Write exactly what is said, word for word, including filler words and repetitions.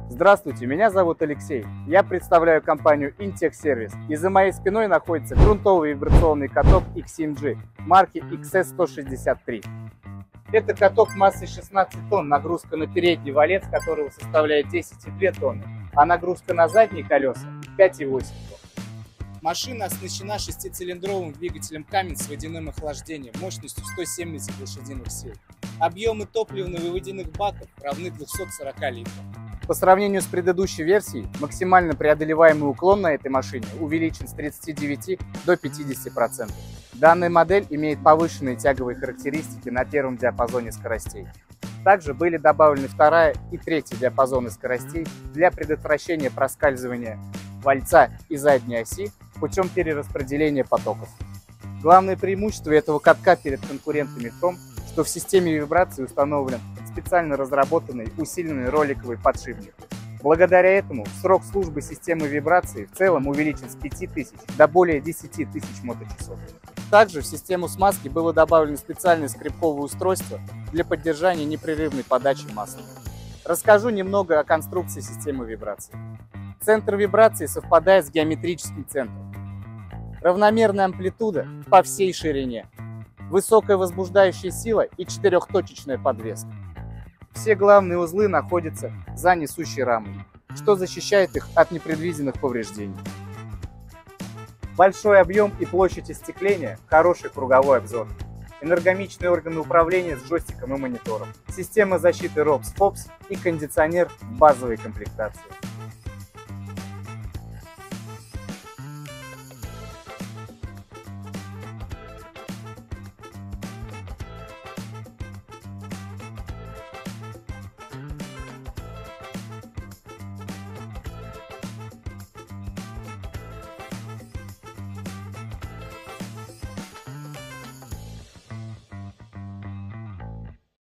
Здравствуйте, меня зовут Алексей. Я представляю компанию Intech Service, и за моей спиной находится грунтовый вибрационный каток икс семь джи марки икс эс сто шестьдесят три. Это каток массой шестнадцать тонн, нагрузка на передний валец которого составляет десять и две тонны, а нагрузка на задние колеса пять и восемь тонн. Машина оснащена шестицилиндровым двигателем Cummins с водяным охлаждением мощностью сто семьдесят лошадиных сил. Объемы топливных и водяных баков равны двухсот сорока литрам. По сравнению с предыдущей версией, максимально преодолеваемый уклон на этой машине увеличен с тридцати девяти до пятидесяти процентов. Данная модель имеет повышенные тяговые характеристики на первом диапазоне скоростей. Также были добавлены вторая и третья диапазоны скоростей для предотвращения проскальзывания вальца и задней оси путем перераспределения потоков. Главное преимущество этого катка перед конкурентами в том, что в системе вибрации установлен специально разработанный усиленный роликовый подшипник. Благодаря этому срок службы системы вибрации в целом увеличен с пяти тысяч до более десяти тысяч моточасов. Также в систему смазки было добавлено специальное скребковое устройство для поддержания непрерывной подачи масла. Расскажу немного о конструкции системы вибрации. Центр вибрации совпадает с геометрическим центром. Равномерная амплитуда по всей ширине, высокая возбуждающая сила и четырехточечная подвеска. Все главные узлы находятся за несущей рамой, что защищает их от непредвиденных повреждений. Большой объем и площадь остекления, хороший круговой обзор, энергомичные органы управления с джойстиком и монитором, система защиты рокс фокс и кондиционер в базовой комплектации.